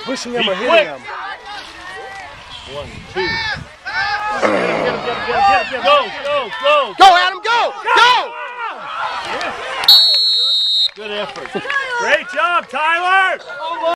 pushing him or hitting him. 1, 2. Go! Go, Adam, go! Go! Good effort. Great job, Tyler!